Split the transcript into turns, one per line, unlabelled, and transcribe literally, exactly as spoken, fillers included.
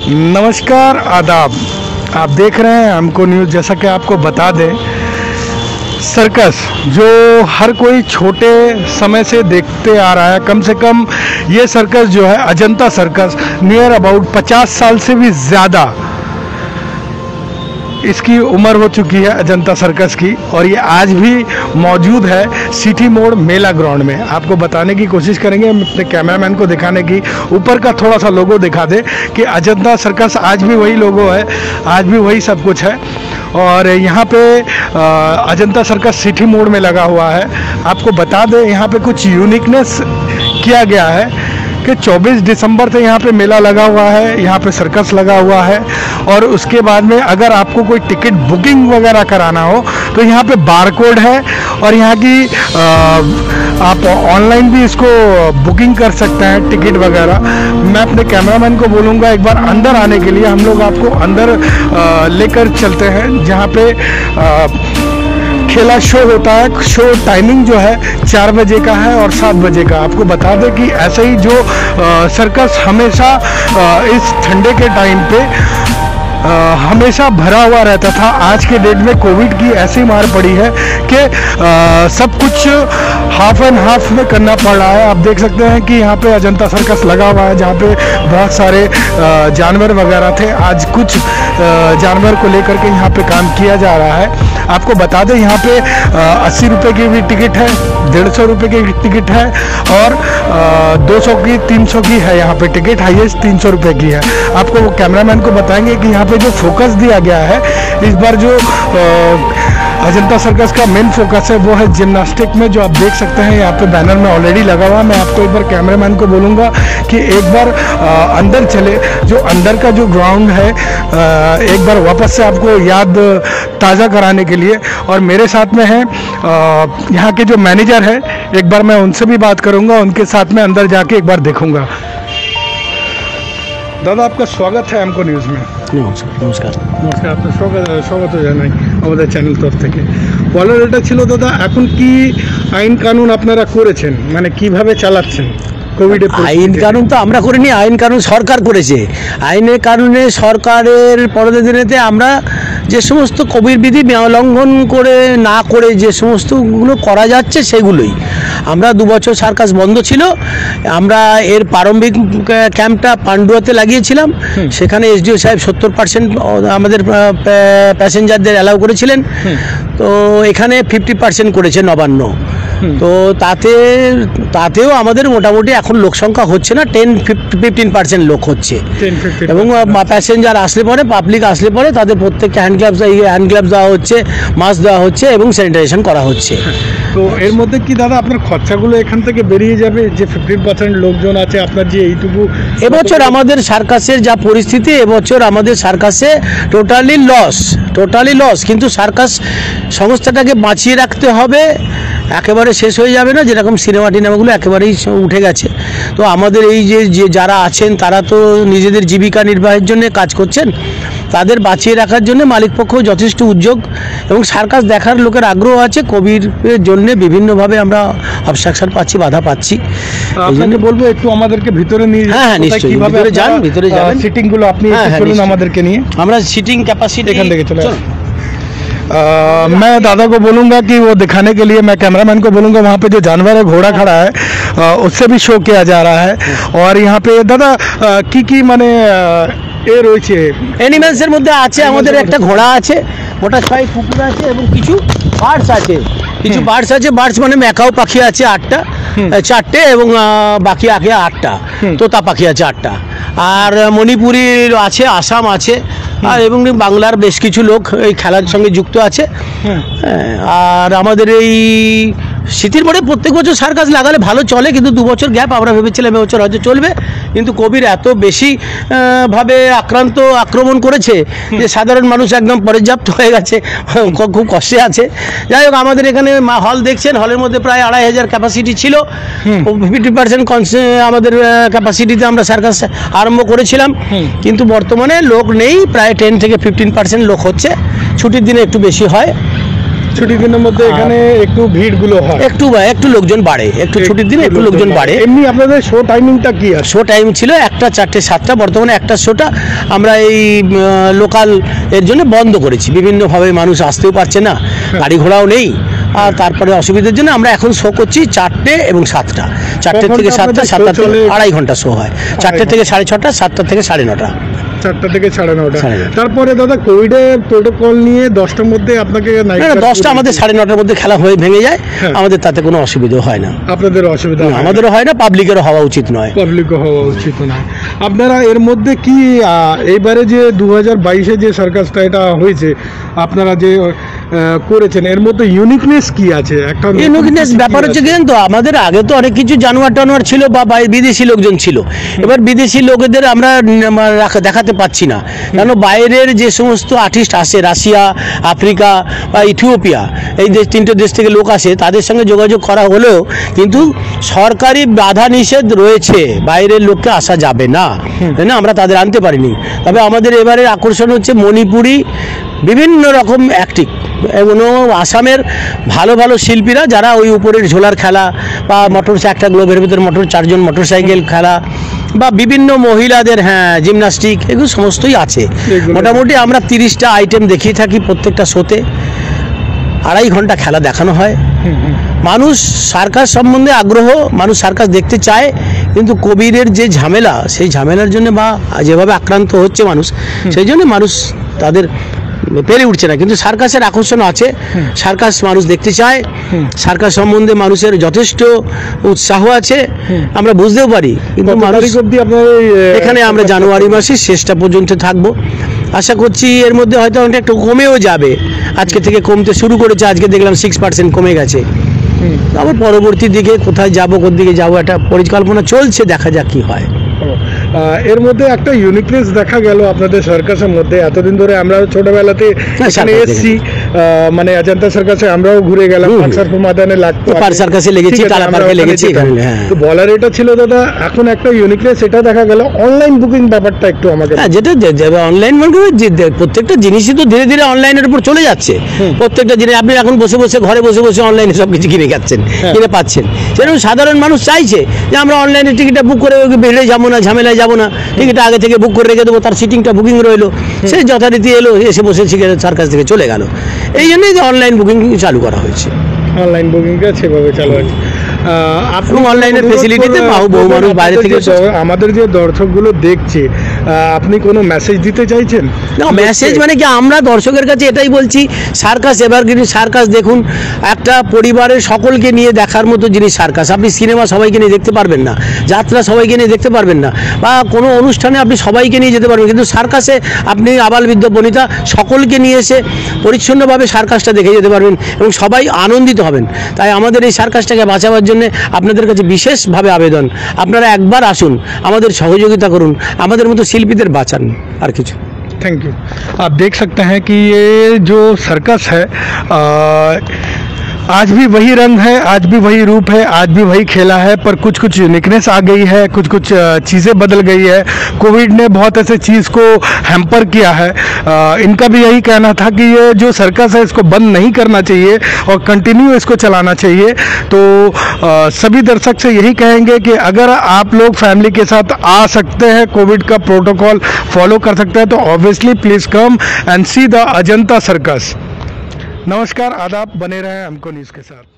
नमस्कार, आदाब। आप देख रहे हैं हमको न्यूज़। जैसा कि आपको बता दें, सर्कस जो हर कोई छोटे समय से देखते आ रहा है, कम से कम ये सर्कस जो है अजंता सर्कस नियर अबाउट पचास साल से भी ज़्यादा इसकी उम्र हो चुकी है अजंता सर्कस की, और ये आज भी मौजूद है सिटी मोड़ मेला ग्राउंड में। आपको बताने की कोशिश करेंगे, अपने कैमरामैन को दिखाने की, ऊपर का थोड़ा सा लोगो दिखा दे कि अजंता सर्कस आज भी वही लोगो है, आज भी वही सब कुछ है। और यहाँ पे अजंता सर्कस सिटी मोड़ में लगा हुआ है। आपको बता दें, यहाँ पे कुछ यूनिकनेस किया गया है कि चौबीस दिसंबर से यहाँ पे मेला लगा हुआ है, यहाँ पे सर्कस लगा हुआ है। और उसके बाद में अगर आपको कोई टिकट बुकिंग वगैरह कराना हो तो यहाँ पे बार कोड है, और यहाँ की आ, आप ऑनलाइन भी इसको बुकिंग कर सकते हैं टिकट वगैरह। मैं अपने कैमरामैन को बोलूँगा एक बार अंदर आने के लिए, हम लोग आपको अंदर लेकर चलते हैं जहाँ पे आ, खेला शो होता है। शो टाइमिंग जो है चार बजे का है और सात बजे का। आपको बता दें कि ऐसे ही जो आ, सर्कस हमेशा आ, इस ठंडे के टाइम पे आ, हमेशा भरा हुआ रहता था। आज के डेट में कोविड की ऐसी मार पड़ी है कि आ, सब कुछ हाफ एंड हाफ में करना पड़ रहा है। आप देख सकते हैं कि यहाँ पे अजंता सर्कस लगा हुआ है, जहाँ पे बहुत सारे आ, जानवर वगैरह थे। आज कुछ आ, जानवर को लेकर के यहाँ पे काम किया जा रहा है। आपको बता दें, यहाँ पे अस्सी रुपये की भी टिकट है, डेढ़ सौ रुपये की टिकट है, और दो सौ की, तीन सौ की है। यहाँ पे टिकट हाईएस्ट तीन सौ रुपये की है। आपको वो कैमरामैन को बताएंगे कि यहाँ पे जो फोकस दिया गया है इस बार, जो आ, अजंता सर्कस का मेन फोकस है वो है जिम्नास्टिक में, जो आप देख सकते हैं यहाँ पे बैनर में ऑलरेडी लगा हुआ है। मैं आपको एक बार कैमरामैन को बोलूँगा कि एक बार आ, अंदर चले, जो अंदर का जो ग्राउंड है आ, एक बार वापस से आपको याद ताज़ा कराने के लिए। और मेरे साथ में है यहाँ के जो मैनेजर है, एक बार मैं उनसे भी बात करूँगा, उनके साथ में अंदर जाके एक बार देखूँगा। दादा, आपका स्वागत है हमको न्यूज़ में।
নমস্কার নমস্কার
নমস্কার, আপনার স্বাগত স্বাগত জানাই আমাদের চ্যানেল তরফ থেকে। বলার এটা ছিল দাদা, এখন কি আইন কানুন আপনারা করেছেন, মানে কিভাবে চালাচ্ছেন কোভিডের?
আইন কানুন তো আমরা করিনি, আইন কানুন সরকার করেছে। আইনের কারণে সরকারের পরদিনেতে আমরা যে সমস্ত কোভিড বিধি লঙ্ঘন করে না করে যে সমস্তগুলো করা যাচ্ছে সেগুলোই। আমরা দু বছর সার্কাস বন্ধ ছিল, আমরা এর প্রারম্ভিক ক্যাম্পটা পান্ডুয়াতে লাগিয়েছিলাম। সেখানে এসডিও সাহেব সত্তর পার্সেন্ট আমাদের প্যাসেঞ্জারদের অ্যালাউ করেছিলেন, তো এখানে ফিফটি পার্সেন্ট করেছে নবান্ন। তো তাতে তাতেও আমাদের মোটামুটি এখন লোক সংখ্যা হচ্ছে না, টেন ফিফটিন পার্সেন্ট লোক হচ্ছে। এবং প্যাসেঞ্জার আসলে পরে, পাবলিক আসলে পরে তাদের প্রত্যেককে হ্যান্ড গ্লাভস হ্যান্ড গ্লাভস দেওয়া হচ্ছে, মাস্ক দেওয়া হচ্ছে এবং স্যানিটাইজেশন করা হচ্ছে।
তো এর মধ্যে কি দাদা আপনার খরচাগুলো এখান থেকে বেরিয়ে যাবে? যে ফিফটিন পার্সেন্ট লোকজন আছে আপনার, যে এইটুকু
এবছর আমাদের সার্কাসের যা পরিস্থিতি, এবছর আমাদের সার্কাসে টোটালি লস, টোটালি লস। কিন্তু সার্কাস সংস্থাটাকে বাঁচিয়ে রাখতে হবে, একেবারে শেষ হয়ে যাবে না। যেরকম সিনেমা টিনেমাগুলো একেবারেই উঠে গেছে। তো আমাদের এই যে যে যারা আছেন তারা তো নিজেদের জীবিকা নির্বাহের জন্য কাজ করছেন, তাদের বাঁচিয়ে রাখার জন্য মালিকপক্ষ যথেষ্ট উদ্যোগ এবং সার্কাস দেখার লোকের আগ্রহ আছে। কোভিডের জন্য বিভিন্নভাবে আমরা অবস্ট্রাকশন পাচ্ছি, বাধা পাচ্ছি।
এই জন্য বলবো একটু আমাদেরকে ভিতরে নিয়ে।
হ্যাঁ হ্যাঁ নিশ্চয়ই, ভিতরে যান, ভিতরে যাবেন।
সিটিংগুলো আপনি চলুন আমাদেরকে নিয়ে।
আমরা সিটিং ক্যাপাসিটি
এখান থেকে চলে आ, मैं दादा को बोलूँगा कि वो दिखाने के लिए, मैं कैमरामैन को बोलूँगा वहाँ पे जो जानवर है, घोड़ा खड़ा है, आ, उससे भी शो किया जा रहा है। और यहाँ पे दादा की की माने এ রয়েছে
অ্যানিমেলসের মধ্যে আছে আমাদের একটা ঘোড়া আছে, ওটা ছয় কুকুর আছে এবং কিছু বার্ডস আছে। কিছু বার্ডস আছে, বার্ডস মানে ম্যাকাও পাখি আছে আটটা, চারটে, এবং বাকি আগে আটটা তোতা পাখি আছে আটটা। আর মণিপুরীর আছে, আসাম আছে, আর এবং বাংলার বেশ কিছু লোক এই খেলার সঙ্গে যুক্ত আছে। আর আমাদের এই শীতের পরে প্রত্যেক বছর সার্কাস লাগালে ভালো চলে, কিন্তু দু বছর গ্যাপ আমরা ভেবেছিলাম এবছর হয়তো চলবে, কিন্তু কোভিড এত বেশি ভাবে আক্রান্ত আক্রমণ করেছে যে সাধারণ মানুষ একদম পর্যাপ্ত হয়ে গেছে, খুব কষ্টে আছে। যাই হোক, আমাদের এখানে হল দেখছেন, হলের মধ্যে প্রায় আড়াই হাজার ক্যাপাসিটি ছিল। ফিফটি পার্সেন্ট আমাদের ক্যাপাসিটিতে আমরা সার্কাস আরম্ভ করেছিলাম, কিন্তু বর্তমানে লোক নেই, প্রায় টেন থেকে ফিফটিন পার্সেন্ট লোক হচ্ছে। ছুটির দিনে একটু বেশি হয়।
ছুটির দিনের মধ্যে এখানে একটু ভিড়গুলো হয়,
একটু একটু লোকজন বাড়ে, একটু ছুটির দিনে একটু লোকজন বাড়ে।
এমনি আপনাদের শো টাইমিংটা কি আছে?
শো টাইম ছিল একটা, চারটে, সাতটা। বর্তমানে একটা শোটা আমরা এই লোকাল এর জন্য বন্ধ করেছি। বিভিন্নভাবে মানুষ আসতেও পারছে না, গাড়ি ঘোড়াও নেই, আর তারপরে অসুবিধার জন্য আমরা এখন শো করছি চারটে এবং সাতটা। চারটে থেকে সাতটা, সাতটা থেকে আড়াই ঘন্টা শো হয়। চারটে থেকে সাড়ে ছটা, সাতটা থেকে সাড়ে নটা,
চারটা থেকে সাড়ে নটা। তারপরে দাদা কোভিডের প্রোটোকল নিয়ে দশটার মধ্যে আপনাকে
দশটা আমাদের সাড়ে নটার মধ্যে খেলা হয়ে ভেঙে যায়, আমাদের তাতে কোনো অসুবিধা হয় না।
আপনাদের অসুবিধা?
আমাদেরও হয় না, পাবলিকেরও হওয়া উচিত নয়।
পাবলিকও হওয়া উচিত নয়। আপনারা এর মধ্যে কি এইবারে যে দু হাজার বাইশে যে সার্কাসটা এটা হয়েছে আপনারা যে করেছেন, এর মধ্যে ইউনিকনেস কি আছে? একটা
ইউনিকনেস ব্যাপার হচ্ছে কিন্তু আমাদের আগে তো অনেক কিছু জানোয়ার টানোয়ার ছিল বা বিদেশি লোকজন ছিল। এবার বিদেশি লোকেদের আমরা দেখাতে পাচ্ছি না, কেন বাইরের যে সমস্ত আর্টিস্ট আসে, রাশিয়া, আফ্রিকা বা ইথিওপিয়া, এই দেশ তিনটে দেশ থেকে লোক আসে, তাদের সঙ্গে যোগাযোগ করা হলেও কিন্তু সরকারি বাধা নিষেধ রয়েছে, বাইরের লোককে আসা যাবে না, তাই না? আমরা তাদের আনতে পারিনি। তবে আমাদের এবারের আকর্ষণ হচ্ছে মণিপুরি বিভিন্ন রকম অ্যাক্টিং এবং আসামের ভালো ভালো শিল্পীরা যারা ওই উপরের ঝোলার খেলা বা মোটর, একটা গ্লোবের ভিতরে মোটর, চারজন মোটর সাইকেল খেলা বা বিভিন্ন মহিলাদের হ্যাঁ জিমনাস্টিক, এগুলো সমস্তই আছে। মোটামুটি আমরা তিরিশটা আইটেম দেখিয়ে থাকি প্রত্যেকটা শোতে। আড়াই ঘন্টা খেলা দেখানো হয়। মানুষ সার্কাস সম্বন্ধে আগ্রহ, মানুষ সার্কাস দেখতে চায়, কিন্তু কোভিডের যে ঝামেলা, সেই ঝামেলার জন্য বা যেভাবে আক্রান্ত হচ্ছে মানুষ, সেই জন্য মানুষ তাদের পেরে উঠছে না। কিন্তু সার্কাসের আকর্ষণ আছে, সার্কাস মানুষ দেখতে চায়, সার্কাস সম্বন্ধে মানুষের যথেষ্ট উৎসাহ আছে, আমরা বুঝতেও পারি। কিন্তু এখানে আমরা জানুয়ারি মাসের শেষটা পর্যন্ত থাকবো। আশা করছি এর মধ্যে হয়তো অনেকটা একটু কমেও যাবে। আজকে থেকে কমতে শুরু করেছে, আজকে দেখলাম সিক্স পার্সেন্ট কমে গেছে। আবার পরবর্তী দিকে কোথায় যাবো, কোন দিকে যাবো, একটা পরিকল্পনা চলছে, দেখা যাক কি হয়।
এর মধ্যে একটা ইউনিকনেস দেখা গেল আপনাদের সার্কাসের মধ্যে। এতদিন ধরে আমরা ছোটবেলাতে এখানে এসেছি, মানে অজন্তা সার্কাসে আমরাও ঘুরে গেলাম, পার্কসার্কাস ময়দানে লাগতো,
পার্ক সার্কাসে লেগেছি, টালা পার্কে লেগেছি।
তো বলার এটা ছিল দাদা, এখন একটা ইউনিকনেস এটা দেখা গেল অনলাইন বুকিং ব্যাপারটা একটু আমাকে।
হ্যাঁ, যেটা অনলাইন মানে প্রত্যেকটা জিনিসই তো ধীরে ধীরে অনলাইনের উপর চলে যাচ্ছে। প্রত্যেকটা জিনিস আপনি এখন বসে বসে ঘরে বসে বসে অনলাইনে সব কিছু কিনে খাচ্ছেন, কিনে পাচ্ছেন। সেরকম সাধারণ মানুষ চাইছে যে আমরা অনলাইনে টিকিটটা বুক করে বেড়ে যাবো না, ঝামেলায় যাবো না, টিকিটটা আগে থেকে বুক করে রেখে দেবো, তার সিটিংটা বুকিং রইলো, সে যথারীতি এলো, এসে বসে সার্কাস থেকে চলে গেল। এই জন্যই অনলাইন বুকিং চালু করা হয়েছে।
অনলাইন বুকিংটা সেভাবে চালু আছে।
আপনি অনলাইনের ফেসিলিটিতে বহু মানুষ বাইরে থেকে,
আমাদের যে দর্শকগুলো দেখছে, আপনি কোনো মেসেজ দিতে চাইছেন?
না, মেসেজ মানে কি, আমরা দর্শকের কাছে এটাই বলছি, সার্কাস এভারগ্রিন সার্কাস দেখুন। একটা পরিবারের সকলকে নিয়ে দেখার মতো জিনিস সার্কাস। আপনি সিনেমা সবাইকে নিয়ে দেখতে পারবেন না, যাত্রা সবাইকে নিয়ে দেখতে পারবেন না, বা কোনো অনুষ্ঠানে আপনি সবাইকে নিয়ে যেতে পারবেন, কিন্তু সার্কাসে আপনি আবাল বৃদ্ধ বনিতা সকলকে নিয়ে এসে পরিচ্ছন্নভাবে সার্কাসটা দেখে যেতে পারবেন এবং সবাই আনন্দিত হবেন। তাই আমাদের এই সার্কাসটাকে বাঁচাবার জন্য আপনাদের কাছে বিশেষভাবে আবেদন, আপনারা একবার আসুন, আমাদের সহযোগিতা করুন, আমাদের মতো শিল্পীদের বাঁচান, আর কিছু।
Thank you. आप देख सकते हैं कि ये जो सर्कस है, आ, आज भी वही रंग है, आज भी वही रूप है, आज भी वही खेला है, पर कुछ कुछ यूनिकनेस आ गई है, कुछ कुछ चीज़ें बदल गई है। कोविड ने बहुत ऐसे चीज़ को हैम्पर किया है। आ, इनका भी यही कहना था कि ये जो सर्कस है इसको बंद नहीं करना चाहिए और कंटिन्यू इसको चलाना चाहिए। तो आ, सभी दर्शक से यही कहेंगे कि अगर आप लोग फैमिली के साथ आ सकते हैं, कोविड का प्रोटोकॉल फॉलो कर सकते हैं, तो obviously please come and see the Ajanta circus. नमस्कार, आदाब, बने रहें हमको न्यूज़ के साथ।